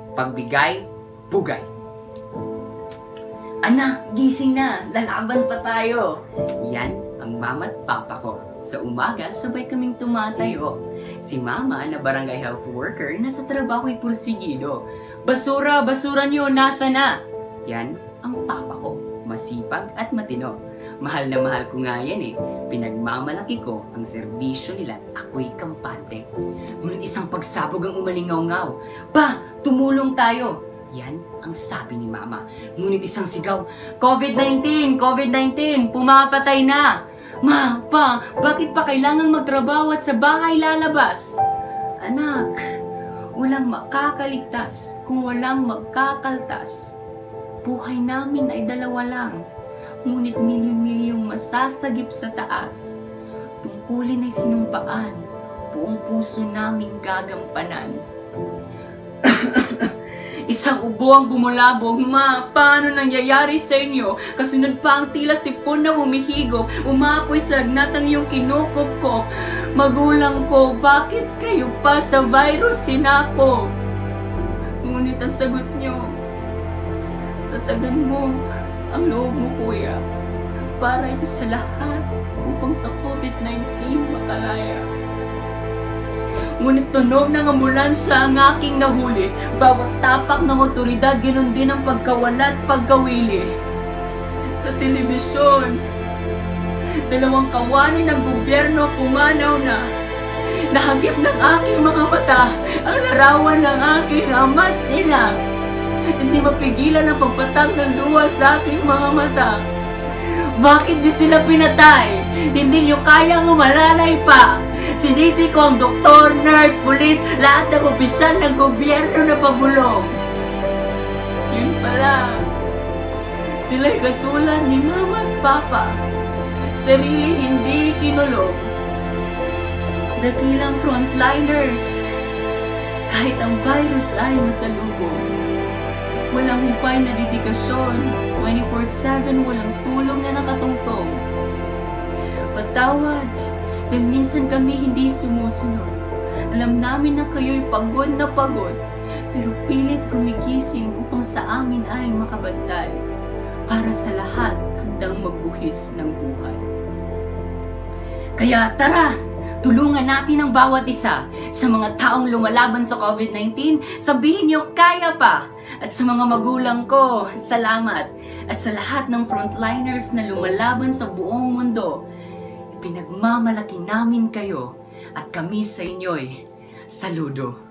pagbigay, bugay. Anak, gising na. Lalaban pa tayo. Yan ang mama at papa ko. Sa umaga, sabay kaming tumatayo. Si mama na barangay health worker, nasa trabaho'y pursigido. Basura, basura niyo, nasa na? Yan ang papa ko. Masipag at matino. Mahal na mahal ko nga yan eh. Pinagmamalaki ko ang serbisyo nila at ako'y kampante. Ngunit isang pagsabog ang umalingaw-ngaw. Pa, tumulong tayo! Yan ang sabi ni mama. Ngunit isang sigaw, COVID-19! COVID-19! Pumapatay na! Ma, pa, bakit pa kailangan magtrabaho at sa bahay lalabas? Anak, walang makakaligtas kung walang magkakaltas. Buhay namin ay dalawa lang. Ngunit milyon-milyong masasagip sa taas. Tungkulin ay sinumpaan. Buong puso naming gagampanan. Isang ubo ang bumulabog. Ma, paano nangyayari sa inyo? Kasunod pa ang tila sipon na humihigop. Umapoy sa lagnat ang iyong kinukop-kop. Magulang ko, bakit kayo pa sa virus sinakop? Ngunit ang sagot nyo, tatagan mo ang loob mo, kuya. Para ito sa lahat upang sa COVID-19 makalaya. Ngunit tunog ng ambulansya ang aking nahuli. Bawat tapak ng otoridad, ganoon din ang pagkawala at pagkawili. Sa telebisyon, dalawang kawani ng gobyerno pumanaw na. Nahagip ng aking mga mata ang larawan ng aking ama't ina. Hindi mapigilan ang pagpatag ng luha sa aking mga mata. Bakit di sila pinatay? Hindi nyo kayang umalalay pa. Sinisi ko ang doktor, nurse, pulis, lahat ng opisyal ng gobyerno na pagulong. Yun pala, sila'y katulad ni mama at papa. Sarili hindi kinulong. Dakilang frontliners, kahit ang virus ay masalubong. Walang hupay na dedikasyon, 24/7 walang tulong na nakatungtong. Patawad, dahil minsan kami hindi sumusunod. Alam namin na kayo'y pagod na pagod, pero pilit gumigising upang sa amin ay makabantay. Para sa lahat, handang magbuhis ng buhay. Kaya tara, tulungan natin ang bawat isa. Sa mga taong lumalaban sa COVID-19, sabihin niyo kaya pa. At sa mga magulang ko, salamat. At sa lahat ng frontliners na lumalaban sa buong mundo, pinagmamalaki namin kayo at kami sa inyo'y saludo.